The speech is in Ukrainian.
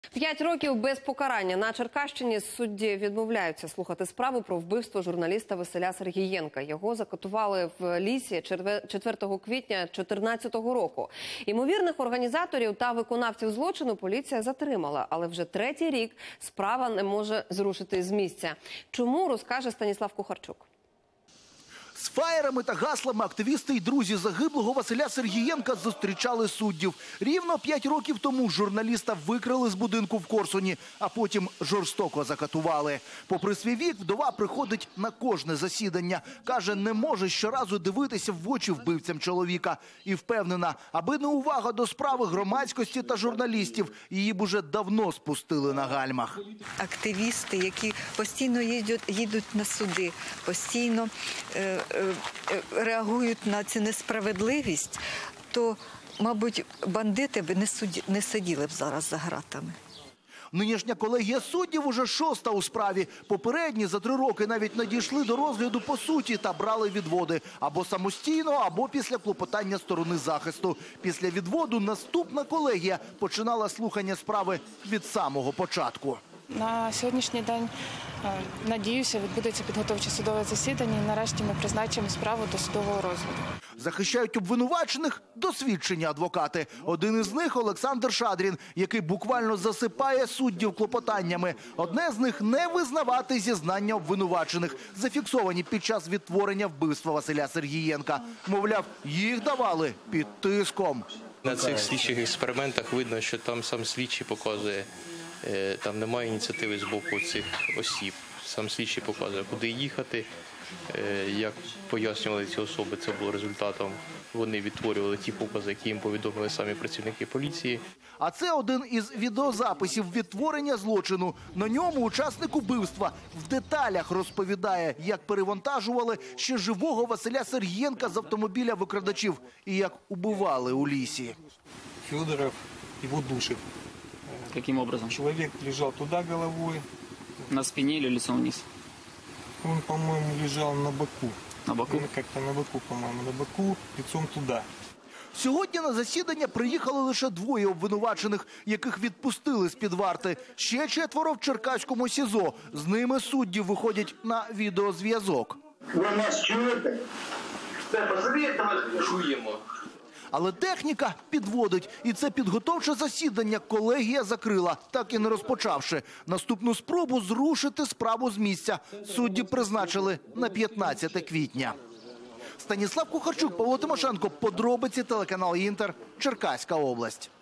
5 років без покарання. На Черкащині судді відмовляються слухати справу про вбивство журналіста Василя Сергієнка. Його закатували в лісі 4 квітня 2014 року. Імовірних організаторів та виконавців злочину поліція затримала. Але вже третій рік справа не може зрушити з місця. Чому, розкаже Станіслав Кухарчук. З фаєрами та гаслами активісти й друзі загиблого Василя Сергієнка зустрічали суддів. Рівно 5 років тому журналіста викрали з будинку в Корсуні, а потім жорстоко закатували. Попри свій вік, вдова приходить на кожне засідання. Каже, не може щоразу дивитися в очі вбивцям чоловіка. І впевнена, аби не увага до справи громадськості та журналістів, її б уже давно спустили на гальмах. Активісти, які постійно їдуть на суди, постійно реагують на цю несправедливість, то, мабуть, бандити б не сиділи б зараз за ґратами. Нинішня колегія суддів уже 6-та у справі. Попередні за 3 роки навіть не дійшли до розгляду по суті та брали відводи. Або самостійно, або після клопотання сторони захисту. Після відводу наступна колегія починала слухання справи від самого початку. На сьогоднішній день, надіюся, відбудеться підготовче судове засідання і нарешті ми призначимо справу до судового розгляду. Захищають обвинувачених досвідчені адвокати. Один із них – Олександр Шадрін, який буквально засипає суддів клопотаннями. Одне з них – не визнавати зізнання обвинувачених, зафіксовані під час відтворення вбивства Василя Сергієнка. Мовляв, їх давали під тиском. На цих слідчих експериментах видно, що там сам слідчий показує, там немає ініціативи з боку цих осіб. Сам слідчий показує, куди їхати, як пояснювали ці особи, це було результатом. Вони відтворювали ті покази, які їм повідомили самі працівники поліції. А це один із відеозаписів відтворення злочину. На ньому учасник убивства в деталях розповідає, як перевантажували ще живого Василя Сергієнка з автомобіля викрадачів і як убивали у лісі. Федоров його душив. Каким образом? Человек лежал туда головой. На спине или лицом вниз? Он, по-моему, лежал на боку. На боку? Как-то на боку, по-моему, на боку, лицом туда. Сьогодні на засідання приїхали лише 2 обвинувачених, яких відпустили з-під варти. Ще 4 в Черкаському СІЗО. З ними судді виходять на відеозв'язок. Ви нас чуєте? Чуємо. Але техніка підводить. І це підготовче засідання колегія закрила, так і не розпочавши. Наступну спробу зрушити справу з місця судді призначили на 15 квітня. Станіслав Кухарчук, Павло Тимошенко. Подробиці, телеканал «Інтер», Черкаська область.